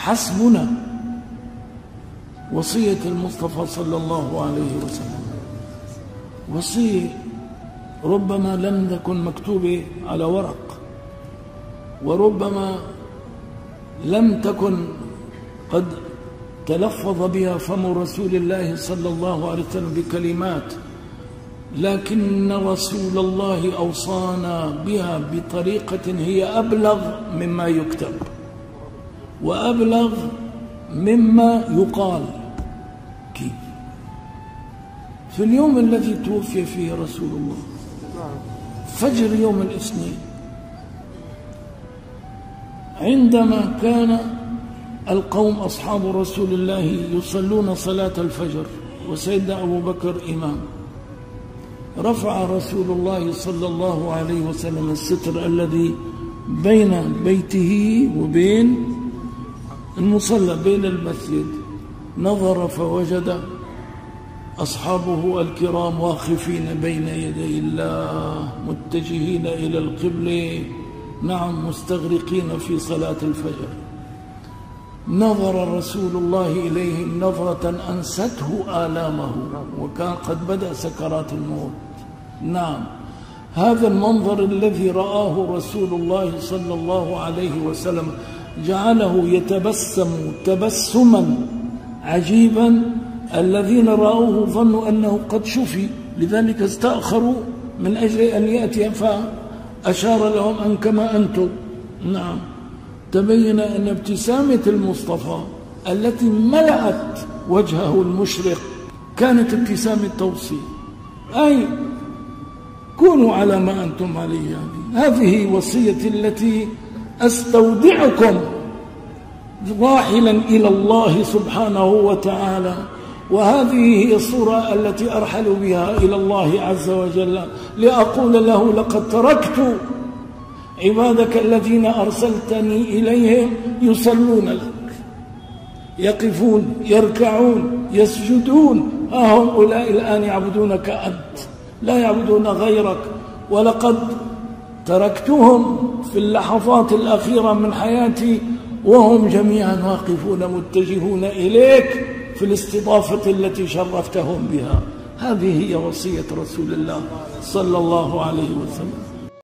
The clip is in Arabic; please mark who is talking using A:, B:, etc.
A: حسبنا وصية المصطفى صلى الله عليه وسلم، وصية ربما لم تكن مكتوبة على ورق، وربما لم تكن قد تلفظ بها فم رسول الله صلى الله عليه وسلم بكلمات، لكن رسول الله أوصانا بها بطريقة هي أبلغ مما يكتب وأبلغ مما يقال. كيف؟ في اليوم الذي توفي فيه رسول الله، فجر يوم الاثنين، عندما كان القوم أصحاب رسول الله يصلون صلاة الفجر وسيدنا أبو بكر إمام، رفع رسول الله صلى الله عليه وسلم الستر الذي بين بيته وبين المصلى بين المسجد، نظر فوجد أصحابه الكرام واقفين بين يدي الله متجهين إلى القبلة، نعم مستغرقين في صلاة الفجر. نظر رسول الله إليهم نظرة أنسته آلامه، وكان قد بدأ سكرات الموت. نعم، هذا المنظر الذي رآه رسول الله صلى الله عليه وسلم جعله يتبسم تبسما عجيبا. الذين رأوه ظنوا أنه قد شفي، لذلك استأخروا من أجل أن يأتي، فأشار لهم أن كما أنتم. نعم، تبين أن ابتسامة المصطفى التي ملأت وجهه المشرق كانت ابتسامة توصية، أي كونوا على ما أنتم عليه. هذه وصيتي التي أستودعكم راحلا إلى الله سبحانه وتعالى، وهذه هي الصورة التي أرحل بها إلى الله عز وجل لأقول له: لقد تركت عبادك الذين أرسلتني إليهم يصلون لك، يقفون، يركعون، يسجدون، هؤلاء الآن يعبدونك أنت، لا يعبدون غيرك. ولقد تركتهم في اللحظات الأخيرة من حياتي وهم جميعا واقفون متجهون إليك في الاستضافة التي شرفتهم بها. هذه هي وصية رسول الله صلى الله عليه وسلم.